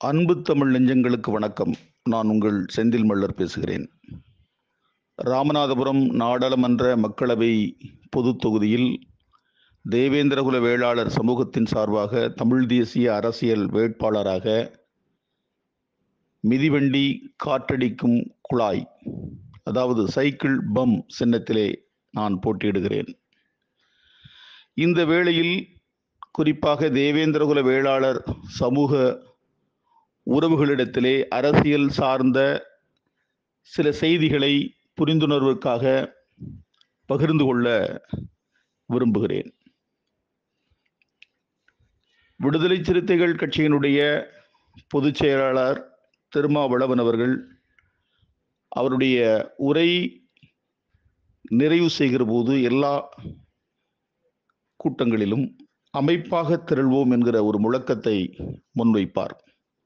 அன்பு தமிழ் நெஞ்சங்களுக்கு வணக்கம். நான் உங்கள் செந்தில் மல்லர் பேசுகிறேன். ராமநாதபுரம் நாடாளுமன்ற மக்களவை பொதுத் தொகுதியில் தேவேந்திரகுல வேளாளர் சமூகத்தின் சார்பாக தமிழ் தேசிய அரசியல் வேட்பாளராக மிதிவண்டி காற்றடிக்கும் குழாய், அதாவது சைக்கிள் பம் சின்னத்திலே நான் போட்டியிடுகிறேன். இந்த வேளையில் குறிப்பாக தேவேந்திரகுல வேளாளர் சமூக உறவுகளிடத்திலே அரசியல் சார்ந்த சில செய்திகளை புரிந்துணர்வுக்காக பகிர்ந்து கொள்ள விரும்புகிறேன். விடுதலை சிறுத்தைகள் கட்சியினுடைய பொதுச் செயலாளர் திருமாவளவன் அவர்கள் அவருடைய உரை நிறைவு செய்கிற போது எல்லா கூட்டங்களிலும் அமைப்பாக திரள்வோம் என்கிற ஒரு முழக்கத்தை முன்வைப்பார்.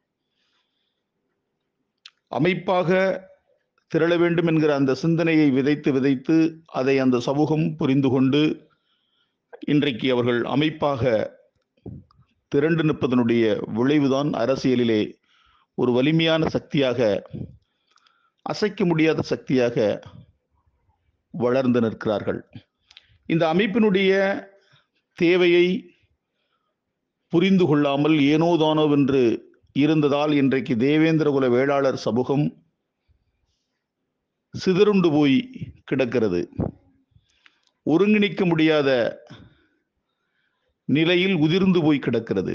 அமைப்பாக திரள வேண்டும் என்கிற அந்த சிந்தனையை விதைத்து அதை அந்த சமூகம் புரிந்து கொண்டு இன்றைக்கு அவர்கள் அமைப்பாக திரண்டு நிற்பதனுடைய விளைவுதான் அரசியலிலே ஒரு வலிமையான சக்தியாக, அசைக்க முடியாத சக்தியாக வளர்ந்து நிற்கிறார்கள். இந்த அமைப்பினுடைய தேவையை புரிந்து கொள்ளாமல் ஏனோதானோவென்று இருந்ததால் இன்றைக்கு தேவேந்திரகுல வேளாளர் சமூகம் சிதறுண்டு போய் கிடக்கிறது. ஒருங்கிணைக்க முடியாத நிலையில் உதிர்ந்து போய் கிடக்கிறது.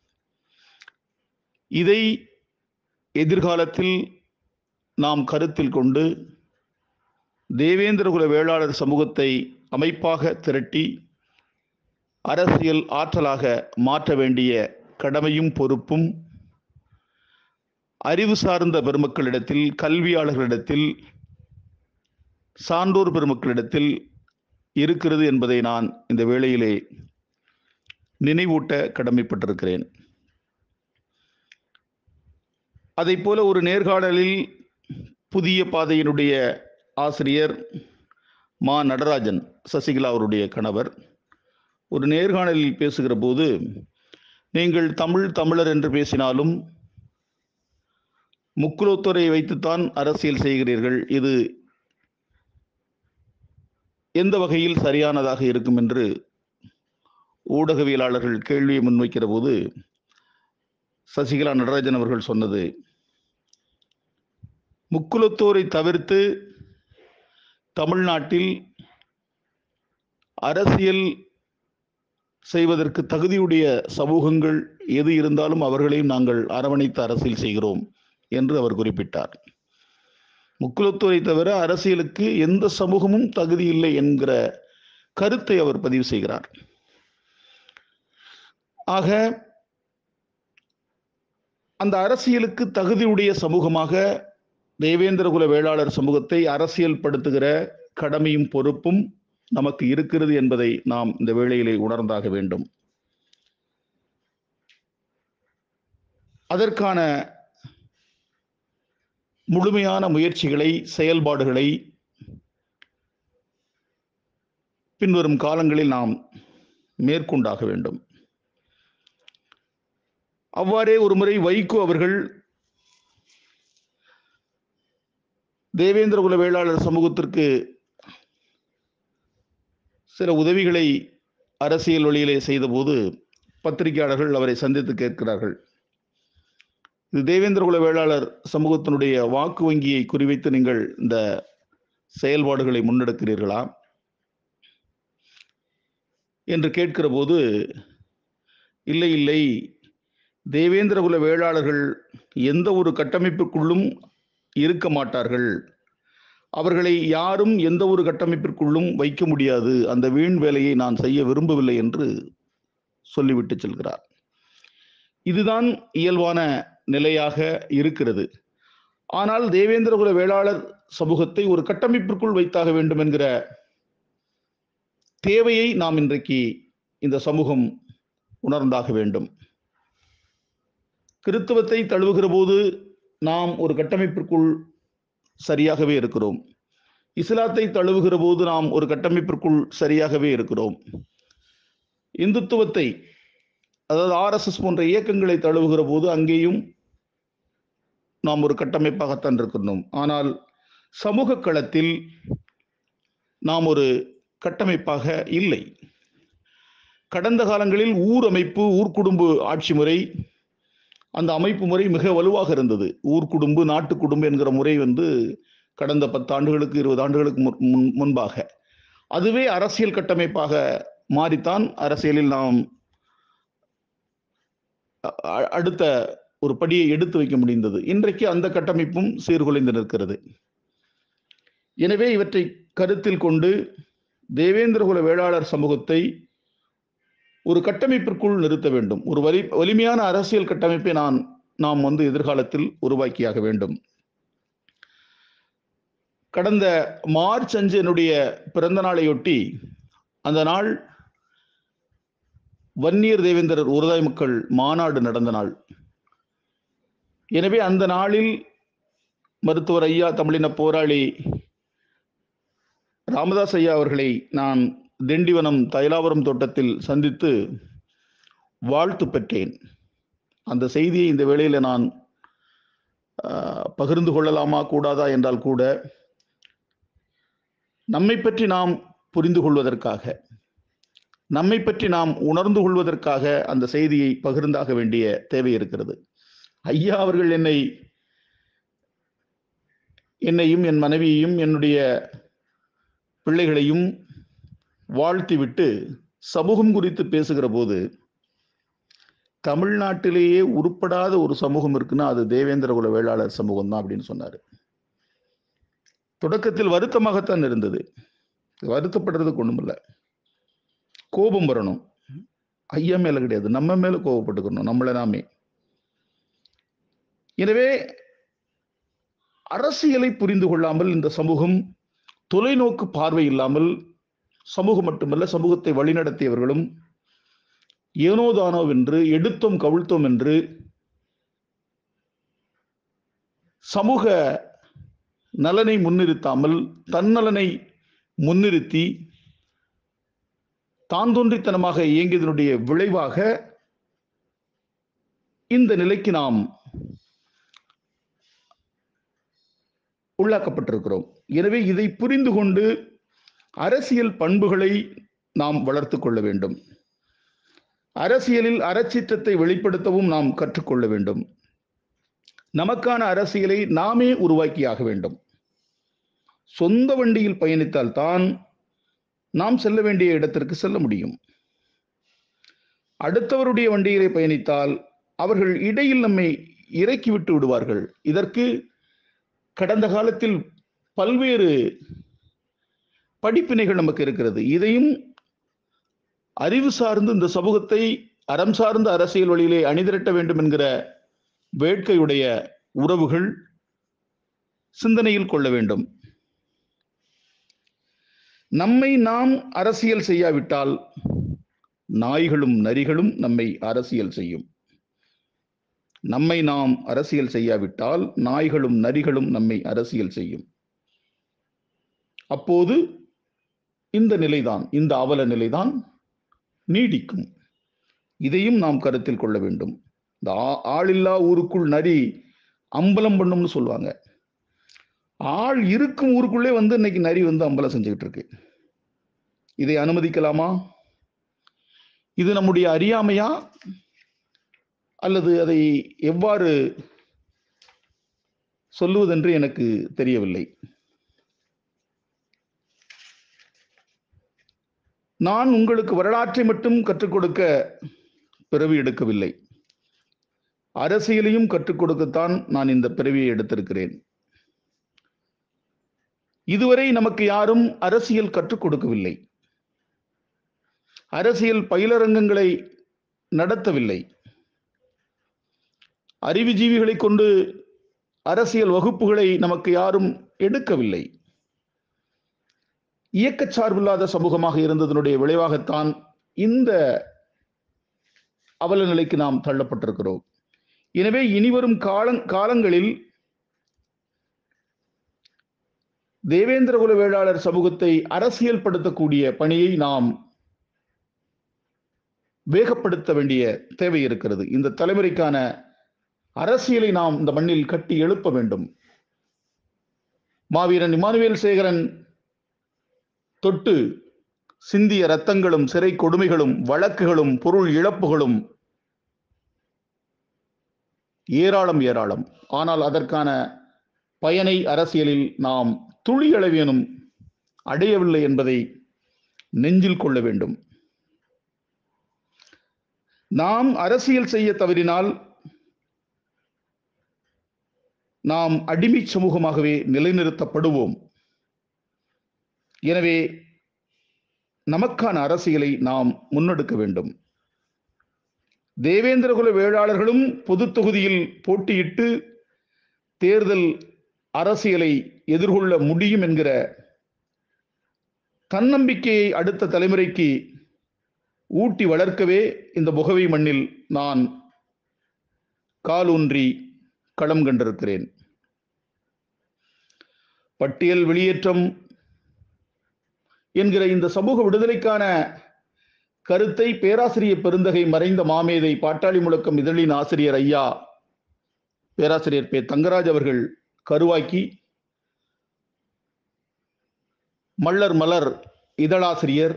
இதை எதிர்காலத்தில் நாம் கருத்தில் கொண்டு தேவேந்திரகுல வேளாளர் சமூகத்தை அமைப்பாக திரட்டி அரசியல் ஆற்றலாக மாற்ற வேண்டிய கடமையும் பொறுப்பும் அறிவு சார்ந்த பெருமக்களிடத்தில், கல்வியாளர்களிடத்தில், சான்றோர் பெருமக்களிடத்தில் இருக்கிறது என்பதை நான் இந்த வேளையிலே நினைவூட்ட கடமைப்பட்டிருக்கிறேன். அதைப் போல ஒரு நேர்காணலில் புதிய பாதையினுடைய ஆசிரியர் மா நடராஜன், சசிகலா அவருடைய கணவர், ஒரு நேர்காணலில் பேசுகிற போது, நீங்கள் தமிழர் என்று பேசினாலும் முக்குலத்தோரை வைத்துத்தான் அரசியல் செய்கிறீர்கள், இது எந்த வகையில் சரியானதாக இருக்கும் என்று ஊடகவியலாளர்கள் கேள்வியை முன்வைக்கிற போது சசிகலா நடராஜன் அவர்கள் சொன்னது, முக்குலத்தோரை தவிர்த்து தமிழ்நாட்டில் அரசியல் செய்வதற்கு தகுதியுடைய சமூகங்கள் எது இருந்தாலும் அவர்களையும் நாங்கள் அரவணைத்து அரசியல் செய்கிறோம் என்று அவர் குறிப்பிட்டார். முக்குலத்தோரை தவிர அரசியலுக்கு எந்த சமூகமும் தகுதி இல்லை என்கிற கருத்தை அவர் பதிவு செய்கிறார். ஆக அந்த அரசியலுக்கு தகுதியுடைய சமூகமாக தேவேந்திரகுல வேளாளர் சமூகத்தை அரசியல் படுத்துகிற கடமையும் பொறுப்பும் நமக்கு இருக்கிறது என்பதை நாம் இந்த வேளையிலே உணர்ந்தாக வேண்டும். அதற்கான முழுமையான முயற்சிகளை, செயல்பாடுகளை பின்வரும் காலங்களில் நாம் மேற்கொண்டாக வேண்டும். அவ்வாறே ஒருமுறை வைகோ அவர்கள் தேவேந்திரகுல வேளாளர் சமூகத்திற்கு சில உதவிகளை அரசியல் வழியிலே செய்தபோது பத்திரிகையாளர்கள் அவரை சந்தித்து கேட்கிறார்கள், இது தேவேந்திரகுல வேளாளர் சமூகத்தினுடைய வாக்கு வங்கியை குறிவைத்து நீங்கள் இந்த செயல்பாடுகளை முன்னெடுக்கிறீர்களா என்று கேட்கிற போது, இல்லை, தேவேந்திரகுல வேளாளர்கள் எந்த ஒரு கட்டமைப்புக்குள்ளும் இருக்க மாட்டார்கள், அவர்களை யாரும் எந்த ஒரு கட்டமைப்பிற்குள்ளும் வைக்க முடியாது, அந்த வீண் வேலையை நான் செய்ய விரும்பவில்லை என்று சொல்லிவிட்டு செல்கிறார். இதுதான் இயல்பான நிலையாக இருக்கிறது. ஆனால் தேவேந்திரகுல வேளாளர் சமூகத்தை ஒரு கட்டமைப்பிற்குள் வைத்தாக வேண்டும் என்கிற தேவையை நாம் இன்றைக்கு இந்த சமூகம் உணர்ந்தாக வேண்டும். கிறித்துவத்தை தழுவுகிற போது நாம் ஒரு கட்டமைப்பிற்குள் சரியாகவே இருக்கிறோம். இஸ்லாத்தை தழுவுகிற போது நாம் ஒரு கட்டமைப்பிற்குள் சரியாகவே இருக்கிறோம். இந்துத்துவத்தை, அதாவது RSS போன்ற இயக்கங்களை தழுவுகிற போது அங்கேயும் நாம் ஒரு கட்டமைப்பாகத்தான் இருக்கின்றோம். ஆனால் சமூக களத்தில் நாம் ஒரு கட்டமைப்பாக இல்லை. கடந்த காலங்களில் ஊர் அமைப்பு, ஊர்க்குடும்பு ஆட்சி முறை, அந்த அமைப்பு முறை மிக வலுவாக இருந்தது. ஊர்க்குடும்பு, நாட்டு குடும்பம் என்கிற முறை கடந்த 10 ஆண்டுகளுக்கு 20 ஆண்டுகளுக்கு முன்பாக அதுவே அரசியல் கட்டமைப்பாக மாறித்தான் அரசியலில் நாம் அடுத்த ஒரு படியை எடுத்து வைக்க முடிந்தது. இன்றைக்கு அந்த கட்டமைப்பும் சீர்குலைந்து நிற்கிறது. எனவே இவற்றை கருத்தில் கொண்டு தேவேந்திரகுல வேளாளர் சமூகத்தை ஒரு கட்டமைப்பிற்குள் நிறுத்த வேண்டும். ஒரு வலிமையான அரசியல் கட்டமைப்பை நாம் எதிர்காலத்தில் உருவாக்கியாக வேண்டும். கடந்த மார்ச் 5 என்னுடைய பிறந்த நாளையொட்டி, அந்த நாள் வன்னியர் தேவேந்திரர் உறுதாய் மக்கள் மாநாடு நடந்த நாள். எனவே அந்த நாளில் மருத்துவர் ஐயா, தமிழின போராளி ராமதாஸ் ஐயா அவர்களை நான் திண்டிவனம் தைலாபுரம் தோட்டத்தில் சந்தித்து வாழ்த்து பெற்றேன். அந்த செய்தியை இந்த வேளையில் நான் பகிர்ந்து கொள்ளலாமா கூடாதா என்றால் கூட, நம்மை பற்றி நாம் புரிந்து கொள்வதற்காக, நம்மை பற்றி நாம் உணர்ந்து கொள்வதற்காக அந்த செய்தியை பகிர்ந்தாக வேண்டிய தேவை இருக்கிறது. ஐயா அவர்கள் என்னையும் என் மனைவியையும் என்னுடைய பிள்ளைகளையும் வாழ்த்திவிட்டு சமூகம் குறித்து பேசுகிற போது, தமிழ்நாட்டிலேயே உருப்படாத ஒரு சமூகம் இருக்குன்னா அது தேவேந்திரகுல வேளாளர் சமூகம் தான் அப்படின்னு சொன்னாரு. தொடக்கத்தில் வருத்தமாகத்தான் இருந்தது. வருத்தப்படுறதுக்கு ஒண்ணுமில்ல, கோபம் வரணும். ஐயா மேல கிடையாது, நம்ம மேல கோபப்பட்டுக்கணும், நம்மளை நாமே. எனவே அரசியலை புரிந்து கொள்ளாமல் இந்த சமூகம், தொலைநோக்கு பார்வை இல்லாமல், சமூகம் மட்டுமல்ல சமூகத்தை வழிநடத்தியவர்களும் ஏனோதானோ என்று, எடுத்தோம் கவிழ்த்தோம் என்று சமூக நலனை முன்னிறுத்தாமல் தன்னலனை முன்னிறுத்தி தான் தோன்றித்தனமாக இயங்கியதனுடைய விளைவாக இந்த நிலைக்கு நாம் உள்ளாக்கப்பட்டிருக்கிறோம். எனவே இதை புரிந்து கொண்டு அரசியல் பண்புகளை நாம் வளர்த்து கொள்ள வேண்டும். அரசியலில் அறச்சீற்றத்தை வெளிப்படுத்தவும் நாம் கற்றுக்கொள்ள வேண்டும். நமக்கான அரசியலை நாமே உருவாக்கியாக வேண்டும். சொந்த வண்டியில் பயணித்தால் தான் நாம் செல்ல வேண்டிய இடத்திற்கு செல்ல முடியும். அடுத்தவருடைய வண்டியிலே பயணித்தால் அவர்கள் இடையில் நம்மை இறக்கிவிட்டு விடுவார்கள். இதற்கு கடந்த காலத்தில் பல்வேறு படிப்பினைகள் நமக்கு இருக்கிறது. இதையும் அறிவு சார்ந்து இந்த சமூகத்தை அறம் சார்ந்த அரசியல் வழியிலே அணிதிரட்ட வேண்டும் என்கிற வேட்கையுடைய உறவுகள் சிந்தனையில் கொள்ள வேண்டும். நம்மை நாம் அரசியல் செய்யாவிட்டால் நாய்களும் நரிகளும் நம்மை அரசியல் செய்யும். நம்மை நாம் அரசியல் செய்யாவிட்டால் நாய்களும் நரிகளும் நம்மை அரசியல் செய்யும். அப்போது இந்த நிலைதான், இந்த அவல நிலைதான் நீடிக்கும். இதையும் நாம் கருத்தில் கொள்ள வேண்டும். இந்த ஆளில்லா ஊருக்குள் நரி அம்பலம் பண்ணும்னு சொல்லுவாங்க. ஆள் இருக்கும் ஊருக்குள்ளே இன்னைக்கு நரி அம்பலம் செஞ்சுக்கிட்டு இருக்கு. இதை அனுமதிக்கலாமா? இது நம்முடைய அறியாமையா அல்லது அதை எவ்வாறு சொல்லுவதென்று எனக்கு தெரியவில்லை. நான் உங்களுக்கு வரலாற்றை மட்டும் கற்றுக் கொடுக்க பிறவி எடுக்கவில்லை, அரசியலையும் கற்றுக் கொடுக்கத்தான் நான் இந்த பிறவியை எடுத்திருக்கிறேன். இதுவரை நமக்கு யாரும் அரசியல் கற்றுக் கொடுக்கவில்லை, அரசியல் பயிலரங்கங்களை நடத்தவில்லை, அறிவுஜீவிகளை கொண்டு அரசியல் வகுப்புகளை நமக்கு யாரும் எடுக்கவில்லை. இயக்க சார்பில்லாத சமூகமாக இருந்ததனுடைய விளைவாகத்தான் இந்த அவல நிலைக்கு நாம் தள்ளப்பட்டிருக்கிறோம். எனவே இனிவரும் காலங்களில் தேவேந்திரகுல வேளாளர் சமூகத்தை அரசியல் படுத்தக்கூடிய பணியை நாம் வேகப்படுத்த வேண்டிய தேவை இருக்கிறது. இந்த தலைமுறைக்கான அரசியலை நாம் இந்த மண்ணில் கட்டி எழுப்ப வேண்டும். மாவீரன் இமானுவேல் சேகரன் தொட்டு சிந்திய இரத்தங்களும் சிறை கொடுமைகளும் வழக்குகளும் பொருள் இழப்புகளும் ஏராளம் ஏராளம். ஆனால் அதற்கான பயனை அரசியலில் நாம் துளியளவேனும் அடையவில்லை என்பதை நெஞ்சில் கொள்ள வேண்டும். நாம் அரசியல் செய்ய தவறினால் நாம் அடிமை சமூகமாகவே நிலைநிறுத்தப்படுவோம். எனவே நமக்கான அரசியலை நாம் முன்னெடுக்க வேண்டும். தேவேந்திரகுல வேளாளர்களும் பொது தொகுதியில் போட்டியிட்டு தேர்தல் அரசியலை எதிர்கொள்ள முடியும் என்கிற தன்னம்பிக்கையை அடுத்த தலைமுறைக்கு ஊட்டி வளர்க்கவே இந்த புகவை மண்ணில் நான் காலூன்றி களம் கண்டிருக்கிறேன். பட்டியல் வெளியேற்றம் என்கிற இந்த சமூக விடுதலைக்கான கருத்தை பேராசிரியர் பெருந்தகை மறைந்த மாமேதை பாட்டாளி முழக்கம் இதழின் ஆசிரியர் ஐயா பேராசிரியர் பே தங்கராஜ் அவர்கள் கருவாக்கி மல்லர் மலர் இதழாசிரியர்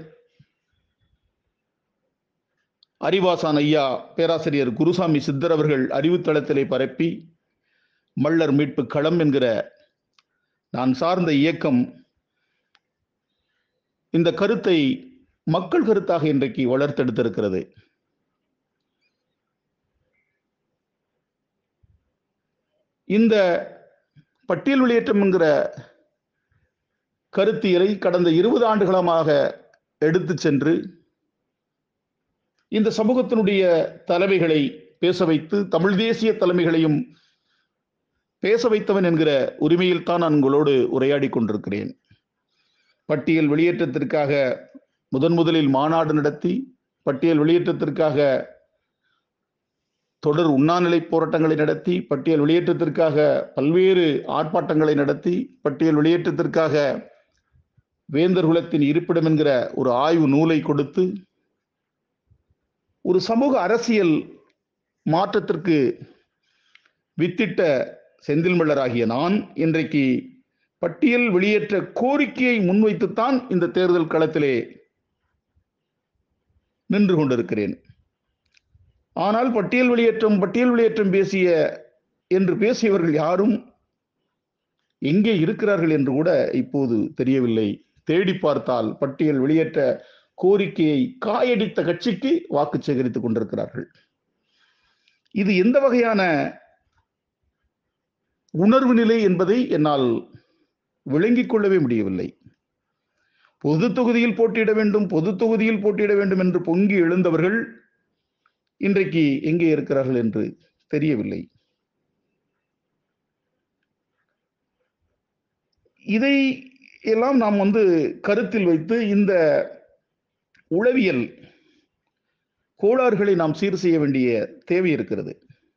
அறிவாசான் ஐயா பேராசிரியர் குருசாமி சித்தர் அவர்கள் அறிவுத்தளத்திலே பரப்பி மல்லர் மீட்பு களம் என்கிற நான் சார்ந்த இயக்கம் இந்த கருத்தை மக்கள் கருத்தாக இன்றைக்கு வளர்த்தெடுத்திருக்கிறது. இந்த பட்டியல் வெளியேற்றம் என்கிற கருத்தியலை கடந்த 20 ஆண்டுகளமாக எடுத்து சென்று இந்த சமூகத்தினுடைய தலைமைகளை பேச வைத்து தமிழ் தேசிய தலைமைகளையும் பேச வைத்தவன் என்கிற உரிமையில் தான் நான் உங்களோடு உரையாடி கொண்டிருக்கிறேன். பட்டியல் வெளியேற்றத்திற்காக முதலில் மாநாடு நடத்தி, பட்டியல் வெளியேற்றத்திற்காக தொடர் உண்ணாநிலை போராட்டங்களை நடத்தி, பட்டியல் வெளியேற்றத்திற்காக பல்வேறு ஆர்ப்பாட்டங்களை நடத்தி, பட்டியல் வெளியேற்றத்திற்காக வேந்தர் குலத்தின் இருப்பிடம் என்கிற ஒரு ஆய்வு நூலை கொடுத்து ஒரு சமூக அரசியல் மாற்றத்திற்கு வித்திட்ட செந்தில் மல்லராகிய நான் இன்றைக்கு பட்டியல் வெளியேற்ற கோரிக்கையை முன்வைத்துத்தான் இந்த தேர்தல் களத்திலே நின்று கொண்டிருக்கிறேன். ஆனால் பட்டியல் வெளியேற்றம் என்று பேசியவர்கள் யாரும் எங்கே இருக்கிறார்கள் என்று கூட இப்போது தெரியவில்லை. தேடி பார்த்தால் பட்டியல் வெளியேற்ற கோரிக்கையை காயடித்த கட்சிக்கு வாக்கு சேகரித்துக் கொண்டிருக்கிறார்கள். இது எந்த வகையான உணர்வு நிலை என்பதை என்னால் விளங்கிக் கொள்ளவே முடியவில்லை. பொது தொகுதியில் போட்டியிட வேண்டும் என்று பொங்கி எழுந்தவர்கள் இன்றைக்கு எங்கே இருக்கிறார்கள் என்று தெரியவில்லை. இதை எல்லாம் நாம் கருத்தில் வைத்து இந்த உளவியல் கோளாறுகளை நாம் சீர் செய்ய வேண்டிய தேவை இருக்கிறது.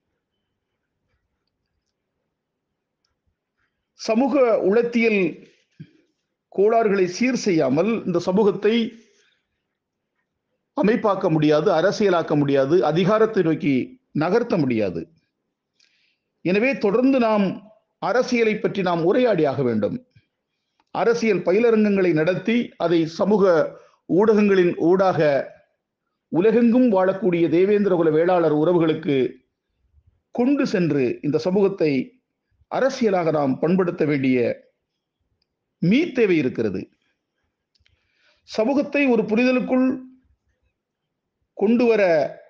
சமூக உளத்தியல் கோளாறுகளை சீர் செய்யாமல் இந்த சமூகத்தை அமைப்பாக்க முடியாது, அரசியலாக்க முடியாது, அதிகாரத்தை நோக்கி நகர்த்த முடியாது. எனவே தொடர்ந்து நாம் அரசியலை பற்றி நாம் உரையாடியாக வேண்டும். அரசியல் பயிலரங்கங்களை நடத்தி அதை சமூக ஊடகங்களின் ஊடாக உலகெங்கும் வாழக்கூடிய தேவேந்திரகுல வேளாளர் உறவுகளுக்கு கொண்டு சென்று இந்த சமூகத்தை அரசியலாக நாம் பண்படுத்த வேண்டிய தேவை இருக்கிறது. சமூகத்தை ஒரு புரிதலுக்குள் கொண்டு வர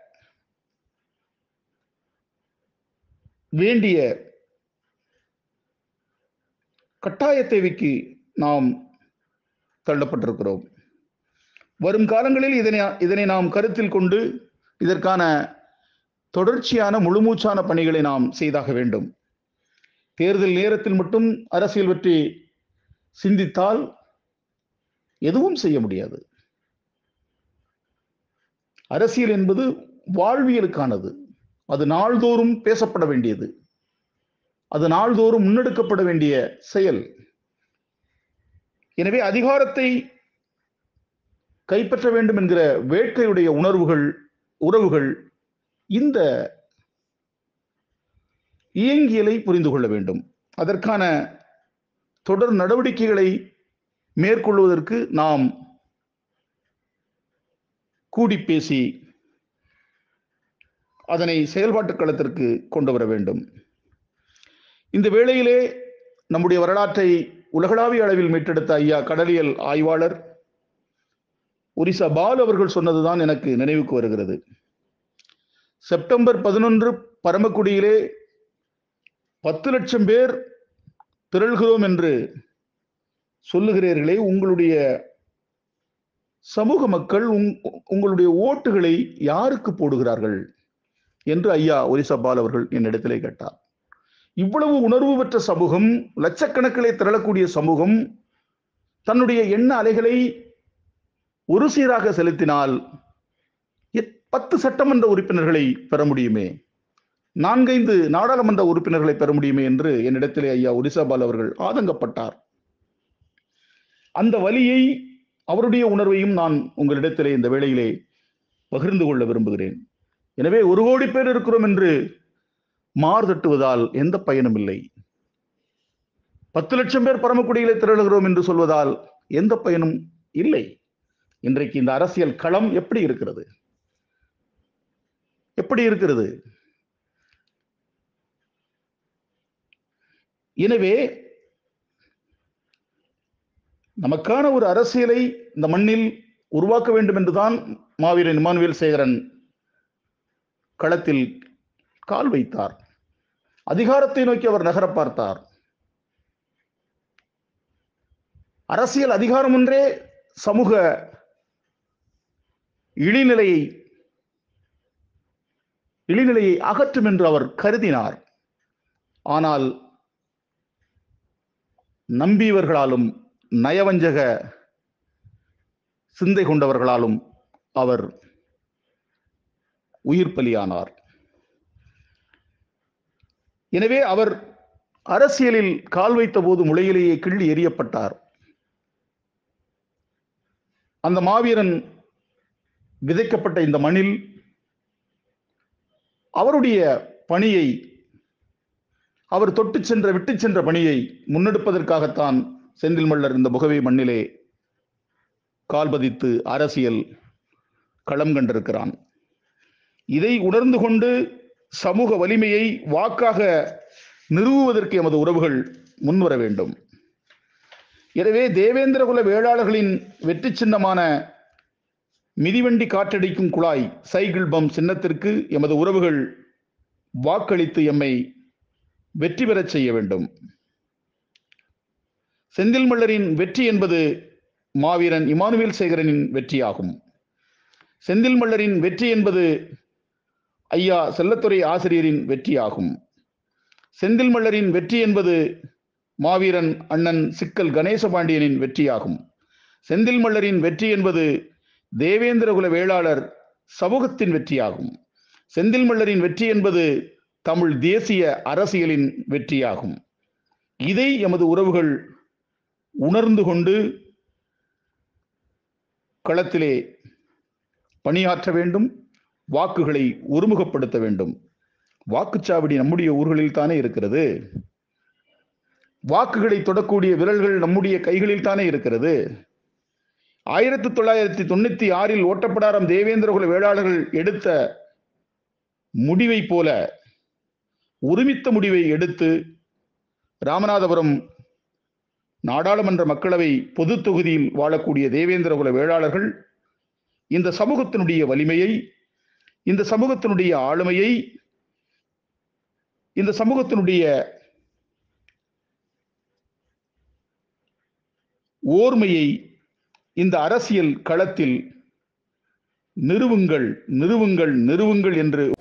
வேண்டிய கட்டாய தேவைக்கு நாம் தள்ளப்பட்டிருக்கிறோம். வரும் காலங்களில் இதனை நாம் கருத்தில் கொண்டு இதற்கான தொடர்ச்சியான முழுமூச்சான பணிகளை நாம் செய்தாக வேண்டும். தேர்தல் நேரத்தில் மட்டும் அரசியல் பற்றி சிந்தித்தால் எதுவும் செய்ய முடியாது. அரசியல் என்பது வாழ்வியலுக்கானது. அது நாள்தோறும் பேசப்பட வேண்டியது, அது நாள்தோறும் முன்னெடுக்கப்பட வேண்டிய செயல். எனவே அதிகாரத்தை கைப்பற்ற வேண்டும் என்கிற வேட்கையுடைய உறவுகள் இந்த இயங்கியலை புரிந்து கொள்ள வேண்டும். அதற்கான தொடர் நடவடிக்கைகளை மேற்கொள்வதற்கு நாம் கூடி பேசி அதனை செயல்பாட்டு களத்திற்கு கொண்டு வர வேண்டும். இந்த வேளையிலே நம்முடைய வரலாற்றை உலகளாவிய அளவில் மீட்டெடுத்த ஐயா கடலியல் ஆய்வாளர் ஒரிசா பாலு அவர்கள் சொன்னதுதான் எனக்கு நினைவுக்கு வருகிறது. செப்டம்பர் 11 பரமக்குடியிலே 10 லட்சம் பேர் திரள்கிறோம் என்று சொல்லுகிறீர்களே, உங்களுடைய சமூக மக்கள் உங்களுடைய ஓட்டுகளை யாருக்கு போடுகிறார்கள் என்று ஐயா ஒரிசா பாலு அவர்கள் என்னிடத்திலே கேட்டார். இவ்வளவு உணர்வு பெற்ற சமூகம், லட்சக்கணக்கிலே திரளக்கூடிய சமூகம் தன்னுடைய எண்ண அலைகளை ஒரு சீராக செலுத்தினால் 10 சட்டமன்ற உறுப்பினர்களை பெற முடியுமே, 4-5 நாடாளுமன்ற உறுப்பினர்களை பெற முடியுமே என்று என்னிடத்திலே ஐயா ஒரிசா பாலு அவர்கள் ஆதங்கப்பட்டார். அந்த வலியை, அவருடைய உணர்வையும் நான் உங்களிடத்திலே இந்த வேளையிலே பகிர்ந்து கொள்ள விரும்புகிறேன். எனவே 1 கோடி பேர் இருக்கிறோம் என்று மார்தட்டுவதால் எந்த பயனும் இல்லை. 10 லட்சம் பேர் பரமக்குடியிலே திரளுகிறோம் என்று சொல்வதால் எந்த பயனும் இல்லை. இன்றைக்கு இந்த அரசியல் களம் எப்படி இருக்கிறது? எனவே நமக்கான ஒரு அரசியலை இந்த மண்ணில் உருவாக்க வேண்டும் என்றுதான் மாவீரன் இமானுவேல் சேகரன் களத்தில் கால் வைத்தார். அதிகாரத்தை நோக்கி அவர் நகர பார்த்தார். அரசியல் அதிகாரம் ஒன்றே சமூக இழிநிலையை அகற்றும் என்று அவர் கருதினார். ஆனால் நம்பியவர்களாலும் நயவஞ்சக சிந்தை கொண்டவர்களாலும் அவர் உயிர் பலியானார். எனவே அவர் அரசியலில் கால் வைத்த போது முளையிலேயே கிள்ளி எறியப்பட்டார். அந்த மாவீரன் விதைக்கப்பட்ட இந்த மண்ணில் அவருடைய பணியை, அவர் விட்டு சென்ற பணியை முன்னெடுப்பதற்காகத்தான் செந்தில் மல்லர் இந்த புகவை மண்ணிலே கால்பதித்து அரசியல் களம் கண்டிருக்கிறான். இதை உணர்ந்து கொண்டு சமூக வலிமையை வாக்காக நிறுவுவதற்கு எமது உறவுகள் முன்வர வேண்டும். எனவே தேவேந்திரகுல வேளாளர்களின் வெற்றி சின்னமான மிதிவண்டி காற்றடிக்கும் குழாய் சைக்கிள் பம் சின்னத்திற்கு எமது உறவுகள் வாக்களித்து எம்மை வெற்றி பெறச் செய்ய வேண்டும். செந்தில் மல்லரின் வெற்றி என்பது மாவீரன் இமானுவேல் சேகரனின் வெற்றியாகும். செந்தில் மல்லரின் வெற்றி என்பது ஐயா செல்லத்துறை ஆசிரியரின் வெற்றியாகும். செந்தில் மல்லரின் வெற்றி என்பது மாவீரன் அண்ணன் சிக்கல் கணேசபாண்டியனின் வெற்றியாகும். செந்தில் மல்லரின் வெற்றி என்பது தேவேந்திரகுல வேளாளர் சமூகத்தின் வெற்றியாகும். செந்தில் மல்லரின் வெற்றி என்பது தமிழ் தேசிய அரசியலின் வெற்றியாகும். இதை எமது உறவுகள் உணர்ந்து கொண்டு களத்திலே பணியாற்ற வேண்டும், வாக்குகளை ஒருமுகப்படுத்த வேண்டும். வாக்குச்சாவடி நம்முடைய ஊர்களில் தானே இருக்கிறது. வாக்குகளை தொடக்கூடிய விரல்கள் நம்முடைய கைகளில் தானே இருக்கிறது. 1996 ஓட்டப்படாரம் தேவேந்திரகுல வேளாளர்கள் எடுத்த முடிவை போல ஒருமித்த முடிவை எடுத்து ராமநாதபுரம் நாடாளுமன்ற மக்களவை பொது தொகுதியில் வாழக்கூடிய தேவேந்திரகுல வேளாளர்கள் இந்த சமூகத்தினுடைய வலிமையை, இந்த சமூகத்தினுடைய ஆளுமையை, இந்த சமூகத்தினுடைய ஓர்மையை இந்த அரசியல் களத்தில் நிறுவுங்கள் நிறுவுங்கள் நிறுவுங்கள் என்று